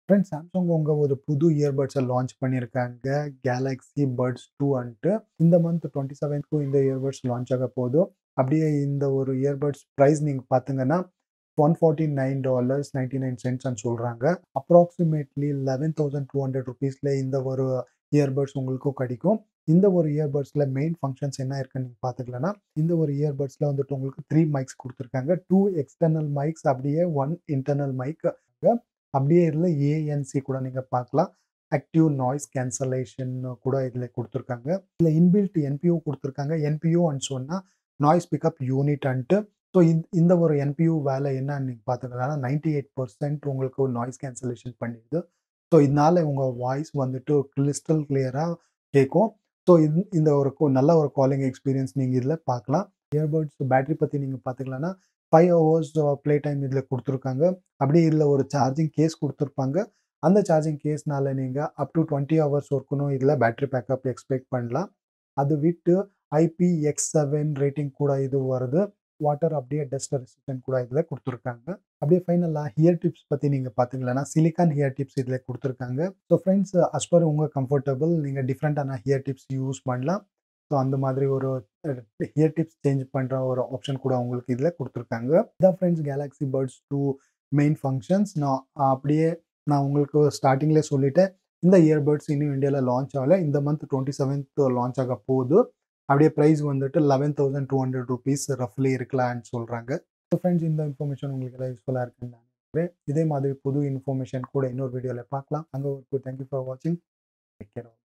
Friends Samsung ஒரு புது இயர்பட்ஸை லான்ச் பண்ணியிருக்காங்க. கேலக்ஸி பட்ஸ் 2 அன்ட்டு. இந்த மந்த் 27க்கும் இந்த இயர்பட்ஸ் லான்ச் ஆக போது. அப்படியே இந்த ஒரு இயர்பட்ஸ் பிரைஸ் நீங்க பார்த்தீங்கன்னா, $149.99 சொல்றாங்க. அப்ராக்ஸிமேட்லி ₹11,200 இந்த ஒரு இயர்பட்ஸ் உங்களுக்கும் கிடைக்கும். இந்த ஒரு இயர்பட்ஸ்ல மெயின் ஃபங்ஷன்ஸ் என்ன இருக்குன்னு நீங்க பார்த்துக்கலன்னா, இந்த ஒரு இயர்பட்ஸ்ல வந்துட்டு உங்களுக்கு 3 மைக்ஸ் குடுத்துருக்காங்க. 2 எக்ஸ்டர்னல் மைக்ஸ் அப்படியே 1 இன்டர்னல் மைக். அப்படியே இதுல ஏஎன்சி கூட நீங்க பார்க்கலாம். ஆக்டிவ் நாய்ஸ் கேன்சலேஷன் கூட இதுல குடுத்துருக்காங்க. இதுல இன்பில்ட் என்பியூ குடுத்துருக்காங்க. என்பியூன்னு சொன்னா நாய்ஸ் பிக்கப் யூனிட்ன்ட்டு. ஸோ இந்த ஒரு என்பியூ வேலை என்னன்னு நீங்க பார்த்துக்கலாம். 98% உங்களுக்கு நாய்ஸ் கேன்சலேஷன் பண்ணிடுது. ஸோ இதனால உங்க வாய்ஸ் வந்துட்டு கிறிஸ்டல் கிளியரா கேட்கும். ஸோ இந்த ஒரு நல்ல ஒரு காலிங் எக்ஸ்பீரியன்ஸ் நீங்க இதுல பார்க்கலாம். இயர்பட்ஸ் பேட்டரி பத்தி நீங்க பார்த்துக்கலாம்னா 5 ஹவர்ஸ் ப்ளே டைம் இதுல குடுத்துருக்காங்க. அப்படியே இதுல ஒரு சார்ஜிங் கேஸ் குடுத்துருப்பாங்க. அந்த சார்ஜிங் கேஸ்னால நீங்க அப் டூ 20 ஹவர்ஸ் வரைக்கும் இதுல பேட்டரி பேக்கப் எக்ஸ்பெக்ட் பண்ணலாம். அது விட்டு IPX7 ரேட்டிங் கூட இது வருது. வாட்டர் அப்படியே டஸ்ட் ரெசிஸ்டன்ட் கூட இதுல குடுத்துருக்காங்க. அப்படியே ஃபைனலா ஹியர் டிப்ஸ் பத்தி நீங்க பார்த்தீங்கன்னா, சிலிக்கான் ஹியர் டிப்ஸ் இதுல குடுத்துருக்காங்க. ஸோ ஃப்ரெண்ட்ஸ் அஸ் பர் உங்க கம்ஃபர்டபிள் நீங்க டிஃபரெண்டான ஹியர் டிப்ஸ் யூஸ் பண்ணலாம். ஸோ அந்த மாதிரி ஒரு ஹியர் டிப்ஸ் சேஞ்ச் பண்ற ஒரு ஆப்ஷன் கூட உங்களுக்கு இதுல குடுத்துருக்காங்க. இதான் friends Galaxy Buds 2 main functions. அப்படியே நான் உங்களுக்கு ஸ்டார்ட்டிங்லயே சொல்லிட்டேன். இந்த இயர்பட்ஸ் இன்னும் இந்தியால லான்ச் ஆகல. இந்த மந்த் 27த் லான்ச் ஆக போகுது. அப்படியே பிரைஸ் வந்துட்டு ₹11,200 ரஃப்லி இருக்கலாம்னு சொல்றாங்க. ஸோ ஃப்ரெண்ட்ஸ் இந்த இன்ஃபர்மேஷன் உங்களுக்கு ஏதாவது யூஸ்ஃபுல்லா இருக்குன்னு நான் நினைக்கிறேன். இதே மாதிரி புது இன்ஃபர்மேஷன் கூட இன்னொரு வீடியோல பார்க்கலாம். அங்க வரைக்கும் தேங்க் யூ ஃபார் வாட்சிங். Take care.